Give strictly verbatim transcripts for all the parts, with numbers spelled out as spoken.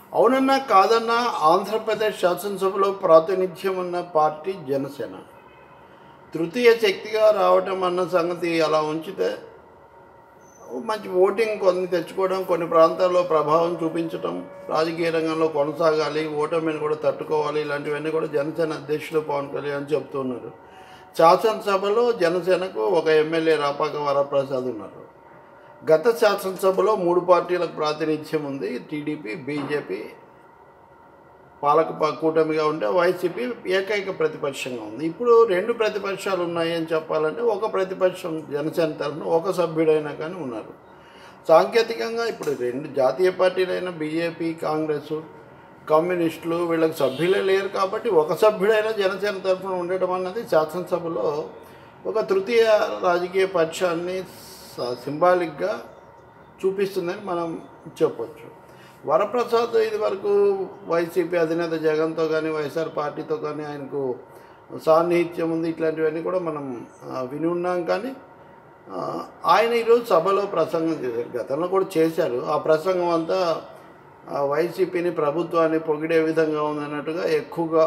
అవునన్నా కాదన్నా ఆంధ్రప్రదేశ్ శాసనసభలో ప్రాతినిధ్యం ఉన్న పార్టీ జనసేన. తృతీయ శక్తిగా రావటం అన్న సంగతి అలా ఉంచితే మంచి ఓటింగ్ కొన్ని తెచ్చుకోవడం, కొన్ని ప్రాంతాల్లో ప్రభావం చూపించటం, రాజకీయ రంగంలో కొనసాగాలి, ఓటమిని కూడా తట్టుకోవాలి, ఇలాంటివన్నీ కూడా జనసేన అధ్యక్షులు పవన్ కళ్యాణ్ చెప్తున్నారు. శాసనసభలో జనసేనకు ఒక ఎమ్మెల్యే రాపాక వరప్రసాద్ ఉన్నారు. గత శాసనసభలో మూడు పార్టీలకు ప్రాతినిధ్యం ఉంది. టీడీపీ, బీజేపీ పాలక కూటమిగా ఉంటే వైసీపీ ఏకైక ప్రతిపక్షంగా ఉంది. ఇప్పుడు రెండు ప్రతిపక్షాలు ఉన్నాయి అని చెప్పాలంటే ఒక ప్రతిపక్షం జనసేన తరఫున ఒక సభ్యుడైనా కానీ ఉన్నారు. సాంకేతికంగా ఇప్పుడు రెండు జాతీయ పార్టీలైన బీజేపీ, కాంగ్రెస్, కమ్యూనిస్టులు వీళ్ళకి సభ్యులే లేరు కాబట్టి ఒక సభ్యుడైనా జనసేన తరఫున ఉండటం అన్నది శాసనసభలో ఒక తృతీయ రాజకీయ పక్షాన్ని సింబాలిక్గా చూపిస్తుందని మనం చెప్పొచ్చు. వరప్రసాద్ ఇది వరకు వైసీపీ అధినేత జగన్తో కానీ వైఎస్ఆర్ పార్టీతో కానీ ఆయనకు సాన్నిహిత్యం ఉంది. ఇట్లాంటివన్నీ కూడా మనం విని ఉన్నాం. కానీ ఆయన ఈరోజు సభలో ప్రసంగం చేశారు, గతంలో కూడా చేశారు. ఆ ప్రసంగం అంతా వైసీపీని, ప్రభుత్వాన్ని పొగిడే విధంగా ఉందన్నట్టుగా ఎక్కువగా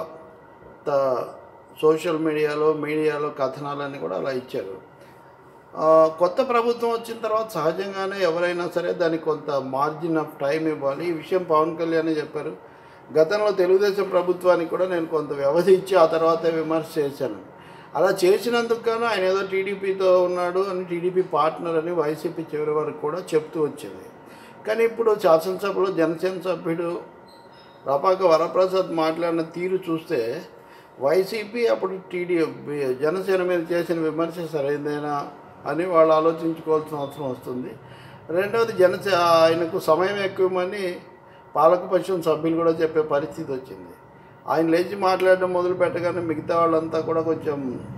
సోషల్ మీడియాలో మీడియాలో కథనాలన్నీ కూడా అలా ఇచ్చారు. కొత్త ప్రభుత్వం వచ్చిన తర్వాత సహజంగానే ఎవరైనా సరే దానికి కొంత మార్జిన్ ఆఫ్ టైం ఇవ్వాలి. ఈ విషయం పవన్ కళ్యాణ్ చెప్పారు. గతంలో తెలుగుదేశం ప్రభుత్వానికి కూడా నేను కొంత వ్యవధి ఇచ్చి ఆ తర్వాతే విమర్శ చేశాను. అలా చేసినందుకు గాను ఆయన ఏదో టీడీపీతో ఉన్నాడు అని, టీడీపీ పార్ట్నర్ అని వైసీపీ చివరి వరకు కూడా చెప్తూ వచ్చింది. కానీ ఇప్పుడు శాసనసభలో జనసేన సభ్యుడు రాపాక వరప్రసాద్ మాట్లాడిన తీరు చూస్తే వైసీపీ అప్పుడు టీడీ జనసేన మీద చేసిన విమర్శ సరైనదేనా అని వాళ్ళు ఆలోచించుకోవాల్సిన అవసరం వస్తుంది. రెండవది జనసే ఆయనకు సమయం ఎక్కువమని పాలకపక్షం సభ్యులు కూడా చెప్పే పరిస్థితి వచ్చింది. ఆయన లేచి మాట్లాడడం మొదలు పెట్టగానే మిగతా వాళ్ళంతా కూడా కొంచెం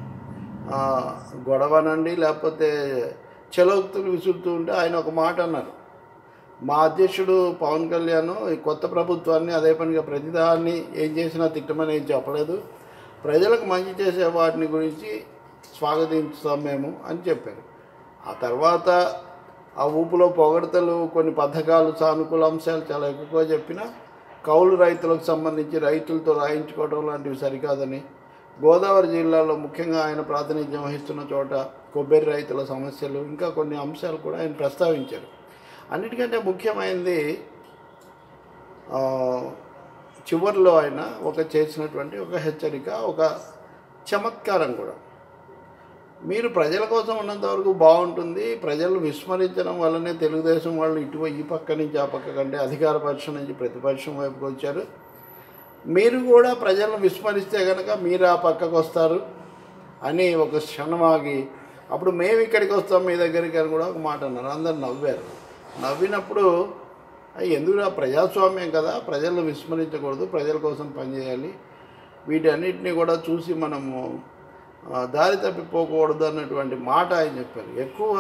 గొడవనండి లేకపోతే చలోక్తులు విసురుతూ ఉంటే ఆయన ఒక మాట అన్నారు, మా అధ్యక్షుడు పవన్ కళ్యాణ్ ఈ కొత్త ప్రభుత్వాన్ని అదే పనిగా ప్రతిదాన్ని ఏం చేసినా తిట్టమని ఏం చెప్పలేదు, ప్రజలకు మంచి చేసే వాటిని గురించి స్వాగతించుతాం మేము అని చెప్పారు. ఆ తర్వాత ఆ ఊపులో పొగడతలు, కొన్ని పథకాలు, సానుకూల అంశాలు చాలా ఎక్కువగా చెప్పిన కౌలు రైతులకు సంబంధించి రైతులతో రాయించుకోవడం లాంటివి సరికాదని, గోదావరి జిల్లాలో ముఖ్యంగా ఆయన ప్రాతినిధ్యం వహిస్తున్న చోట కొబ్బరి రైతుల సమస్యలు, ఇంకా కొన్ని అంశాలు కూడా ఆయన ప్రస్తావించారు. అన్నిటికంటే ముఖ్యమైనది చివరిలో ఆయన ఒక చేసినటువంటి ఒక హెచ్చరిక, ఒక చమత్కారం కూడా. మీరు ప్రజల కోసం ఉన్నంతవరకు బాగుంటుంది, ప్రజలు విస్మరించడం వల్లనే తెలుగుదేశం వాళ్ళు ఇటు ఈ పక్క నుంచి ఆ పక్క కంటే అధికార పక్షం నుంచి ప్రతిపక్షం వైపుకి వచ్చారు. మీరు కూడా ప్రజలను విస్మరిస్తే కనుక మీరు ఆ పక్కకు వస్తారు అని ఒక క్షణం ఆగి, అప్పుడు మేము ఇక్కడికి వస్తాం మీ దగ్గరికి అని కూడా ఒక మాట అన్నారు. అందరు నవ్వారు. నవ్వినప్పుడు ఎందుకు ప్రజాస్వామ్యం కదా, ప్రజలను విస్మరించకూడదు, ప్రజల కోసం పనిచేయాలి, వీటన్నిటిని కూడా చూసి మనము దారి తప్పిపోకూడదు అన్నటువంటి మాట ఆయన చెప్పారు. ఎక్కువ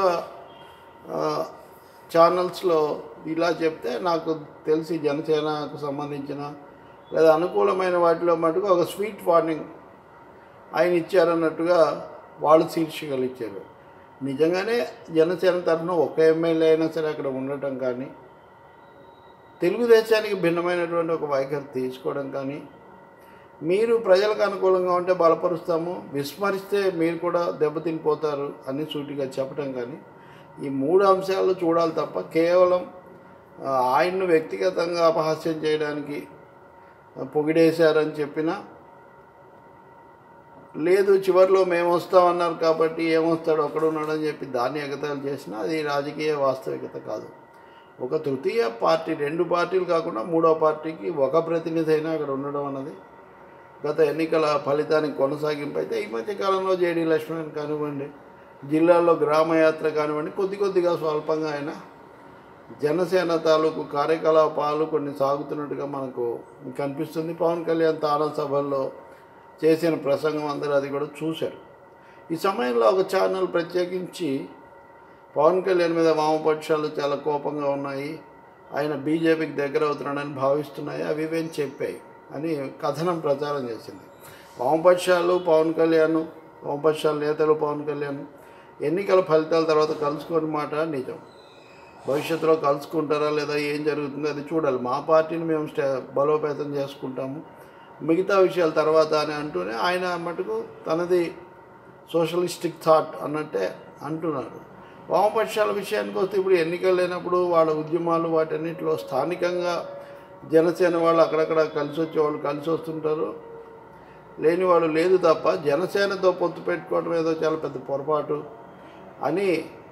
ఛానల్స్లో ఇలా చెప్తే నాకు తెలిసి జనసేనకు సంబంధించిన లేదా అనుకూలమైన వాటిలో మటుకు ఒక స్వీట్ వార్నింగ్ ఆయన ఇచ్చారన్నట్టుగా వాళ్ళు శీర్షికలు ఇచ్చారు. నిజంగానే జనసేన తరఫున ఒక ఎమ్మెల్యే అయినా సరే అక్కడ ఉండటం కానీ, తెలుగుదేశానికి భిన్నమైనటువంటి ఒక వైఖరి తీసుకోవడం కానీ, మీరు ప్రజలకు అనుకూలంగా ఉంటే బలపరుస్తాము, విస్మరిస్తే మీరు కూడా దెబ్బతినిపోతారు అని సూటిగా చెప్పడం కానీ, ఈ మూడు అంశాలు చూడాలి తప్ప కేవలం ఆయన్ను వ్యక్తిగతంగా అపహాస్యం చేయడానికి పొగిడేశారని చెప్పినా, లేదు చివరిలో మేము వస్తామన్నారు కాబట్టి ఏమొస్తాడు ఒక్కడున్నాడని చెప్పి దాన్ని ఎగతాళి చేసినా అది రాజకీయ వాస్తవికత కాదు. ఒక తృతీయ పార్టీ, రెండు పార్టీలు కాకుండా మూడో పార్టీకి ఒక ప్రతినిధి అయినా అక్కడ ఉండడం అన్నది గత ఎన్నికల ఫలితానికి కొనసాగింపు. అయితే ఈ మధ్యకాలంలో జేడీ లక్ష్మణ్ కానివ్వండి, జిల్లాల్లో గ్రామయాత్ర కానివ్వండి, కొద్ది కొద్దిగా స్వల్పంగా అయినా జనసేన తాలూకు కార్యకలాపాలు కొన్ని సాగుతున్నట్టుగా మనకు కనిపిస్తుంది. పవన్ కళ్యాణ్ తానా సభల్లో చేసిన ప్రసంగం అందరూ అది కూడా చూశారు. ఈ సమయంలో ఒక ఛానల్ ప్రత్యేకించి పవన్ కళ్యాణ్ మీద వామపక్షాలు చాలా కోపంగా ఉన్నాయి, ఆయన బీజేపీకి దగ్గర అవుతున్నాడని భావిస్తున్నాయి, అవి ఇవేం చెప్పాయి అని కథనం ప్రచారం చేసింది. వామపక్షాలు పవన్ కళ్యాణ్, వామపక్షాల నేతలు పవన్ కళ్యాణ్ ఎన్నికల ఫలితాల తర్వాత కలుసుకొని మాట నిజం. భవిష్యత్తులో కలుసుకుంటారా లేదా ఏం జరుగుతుందో అది చూడాలి. మా పార్టీని మేము స్టే బలోపేతం చేసుకుంటాము, మిగతా విషయాల తర్వాత అని అంటూనే ఆయన మటుకు తనది సోషలిస్టిక్ థాట్ అన్నట్టే అంటున్నారు. వామపక్షాల విషయానికి వస్తే ఇప్పుడు ఎన్నికలు లేనప్పుడు వాళ్ళ ఉద్యమాలు వాటన్నిటిలో స్థానికంగా జనసేన వాళ్ళు అక్కడక్కడ కలిసి వచ్చేవాళ్ళు కలిసి వస్తుంటారు, లేని వాళ్ళు లేదు తప్ప జనసేనతో పొత్తు పెట్టుకోవడం ఏదో చాలా పెద్ద పొరపాటు అని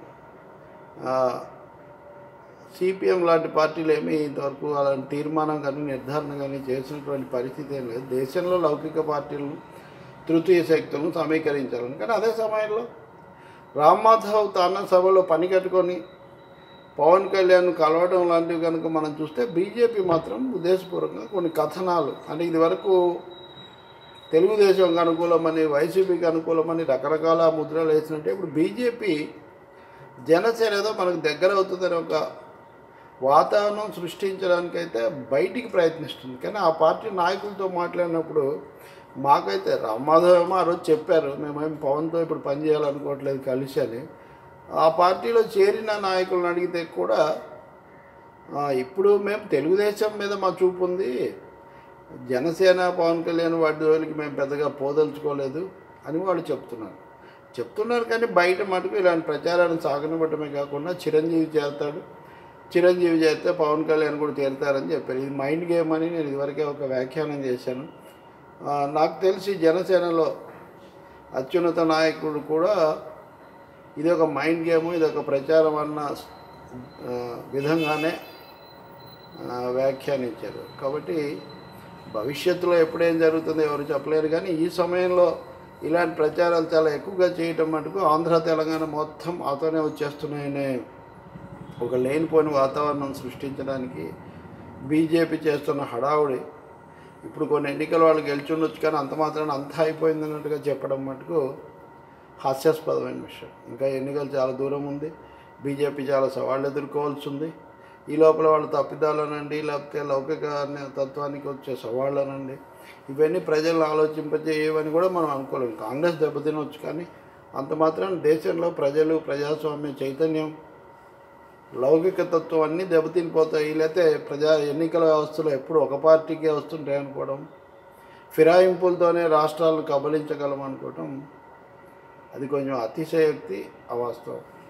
సిపిఎం లాంటి పార్టీలు ఏమీ ఇంతవరకు అలాంటి తీర్మానం కానీ నిర్ధారణ కానీ చేసినటువంటి పరిస్థితి ఏం లేదు. దేశంలో లౌకిక పార్టీలను తృతీయ శక్తులను సమీకరించాలని. కానీ అదే సమయంలో రామ్మాధవ్ తాన సభలో పని కట్టుకొని పవన్ కళ్యాణ్ కలవడం లాంటివి కనుక మనం చూస్తే బీజేపీ మాత్రం ఉద్దేశపూర్వకంగా కొన్ని కథనాలు అంటే ఇది వరకు తెలుగుదేశంకి అనుకూలమని వైసీపీకి అనుకూలమని రకరకాల ముద్రలు వేసినట్టే ఇప్పుడు బీజేపీ జనసేన ఏదో మనకు దగ్గర అవుతుందని ఒక వాతావరణం సృష్టించడానికైతే బయటికి ప్రయత్నిస్తుంది. కానీ ఆ పార్టీ నాయకులతో మాట్లాడినప్పుడు మాకైతే రామ్మాధవ్ ఏమో ఆ రోజు చెప్పారు మేమేం పవన్తో ఇప్పుడు పనిచేయాలనుకోవట్లేదు కలిసి అని. ఆ పార్టీలో చేరిన నాయకులను అడిగితే కూడా ఇప్పుడు మేము తెలుగుదేశం మీద మా చూపు ఉంది, జనసేన పవన్ కళ్యాణ్ వాటి జోలికి మేము పెద్దగా పోదలుచుకోలేదు అని వాళ్ళు చెప్తున్నారు చెప్తున్నారు కానీ బయట మటుకు ఇలాంటి ప్రచారాన్ని సాగనివ్వటమే కాకుండా చిరంజీవి చేస్తాడు, చిరంజీవి చేస్తే పవన్ కళ్యాణ్ కూడా చేరుతారని చెప్పారు. ఇది మైండ్ గేమ్ అని నేను ఇదివరకే ఒక వ్యాఖ్యానం చేశాను. నాకు తెలిసి జనసేనలో అత్యున్నత నాయకుడు కూడా ఇది ఒక మైండ్ గేమ్, ఇది ఒక ప్రచారం అన్న విధంగానే వ్యాఖ్యానించారు. కాబట్టి భవిష్యత్తులో ఎప్పుడేం జరుగుతుందో ఎవరు చెప్పలేరు. కానీ ఈ సమయంలో ఇలాంటి ప్రచారాలు చాలా ఎక్కువగా చేయటం మటుకు ఆంధ్ర తెలంగాణ మొత్తం అతనే వచ్చేస్తున్నాయనే ఒక లేనిపోని వాతావరణం సృష్టించడానికి బీజేపీ చేస్తున్న హడావుడి. ఇప్పుడు కొన్ని ఎన్నికలు వాళ్ళు గెలిచుండొచ్చు కానీ అంత మాత్రాన అంతా అయిపోయింది అన్నట్టుగా చెప్పడం మటుకు హాస్యాస్పదమైన విషయం. ఇంకా ఎన్నికలు చాలా దూరం ఉంది, బీజేపీ చాలా సవాళ్ళు ఎదుర్కోవాల్సి ఉంది. ఈ లోపల వాళ్ళు తప్పిదాలనండి లేకపోతే లౌకిక తత్వానికి వచ్చే సవాళ్ళనండి ఇవన్నీ ప్రజలను ఆలోచింపజేయవని కూడా మనం అనుకోలేము. కాంగ్రెస్ దెబ్బతినవచ్చు కానీ అంత మాత్రం దేశంలో ప్రజలు ప్రజాస్వామ్య చైతన్యం లౌకిక తత్వం అన్నీ దెబ్బతినిపోతాయి. లేకపోతే ప్రజా ఎన్నికల వ్యవస్థలో ఎప్పుడు ఒక పార్టీకే వస్తుంటాయి అనుకోవడం, ఫిరాయింపులతోనే రాష్ట్రాలను కబలించగలం అనుకోవటం అది కొంచెం అతిశయోక్తి, అవాస్తవం.